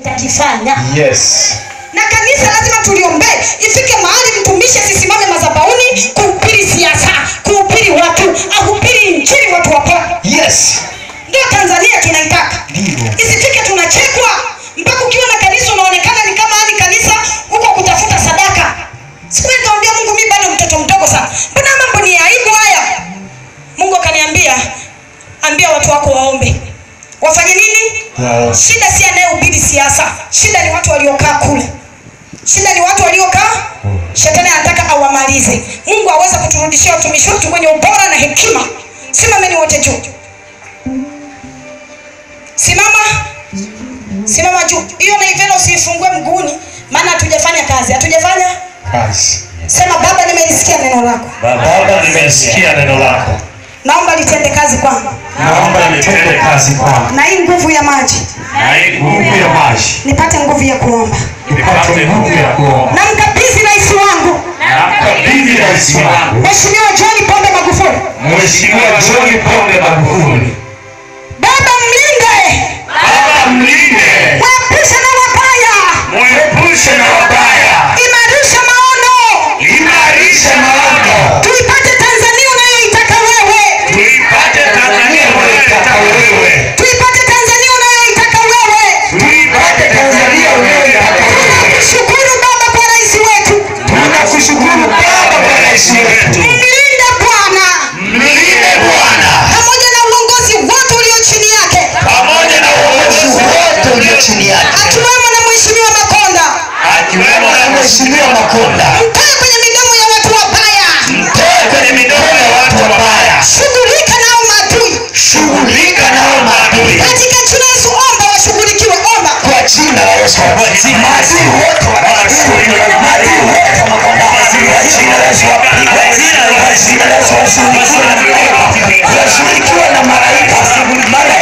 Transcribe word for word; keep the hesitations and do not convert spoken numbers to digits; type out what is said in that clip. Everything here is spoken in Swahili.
nitakifanya. Yes. Na kanisa lazima tuliombee. Ifike mahali mtumishi asisimame madhabahuni kuhubiri siasa, kuhubiri watu, ahubiri injili watu wapone. Yes. Ndio Tanzania tunaitaka. Ndio. Isifike tunachekwa mpaka ukiwa na kanisa unaonekana ni kama hali kanisa huko kutafuta sadaka. Siku nikaambia Mungu, mimi bado mtoto mdogo sana. Mbona mambo ni aibu haya? Mungu akaniambia, ambia watu wako waombe. Wafanye nini? Wow. Shida si anayehubiri siasa. Shida ni watu waliokaa kule. Shida ni watu waliokaa. Shetani anataka awamalize. Mungu aweza kuturudishia watumishi wetu kwenye ubora na hekima. Simameni wote juu. Simama. Simama juu. Hiyo na ivelo usifungue mguuni, maana hatujafanya kazi. Hatujafanya kazi. Sema Baba, nimelisikia neno lako. Baba, nimelisikia neno lako. Naomba litende kazi kwangu. Naomba litende kazi kwangu. Na hii nguvu ya maji. Na hii nguvu ya maji. Nipate nguvu ya kuomba. Nipate nguvu ya kuomba. Na mkabidhi rais wangu. Na mkabidhi rais wangu. Mheshimiwa John Pombe Magufuli. Mheshimiwa John Pombe Magufuli. Baba mlinde. Baba mlinde. Mwepushe na wabaya. Mwepushe na wabaya. Imarisha maono. Imarisha maono. Tuipate Tanzania unayoitaka wewe. Tuipate Tanzania unayoitaka wewe. Tuipate Tanzania unayoitaka wewe. Tuipate Tanzania unayoitaka wewe. Tunakushukuru Baba kwa rais wetu. Tunakushukuru Baba kwa rais wetu. Mlinde Bwana. Mlinde Bwana. Pamoja na uongozi wote ulio chini yake. Pamoja na uongozi wote ulio chini yake. Akiwemo na Mheshimiwa Makonda. Akiwemo na Mheshimiwa Makonda. Mtoe kwenye midomo ya watu wabaya. Mtoe kwenye midomo ya watu wabaya. Shughulika nao maadui. Shughulika nao maadui. Katika jina la Yesu omba washughulikiwe, omba. Kwa jina la Yesu. Maadui wote wanashughulikiwa na maadui wote wa Makonda. Kwa jina la Yesu. Kwa jina la Yesu. Washughulikiwa na malaika. Malaika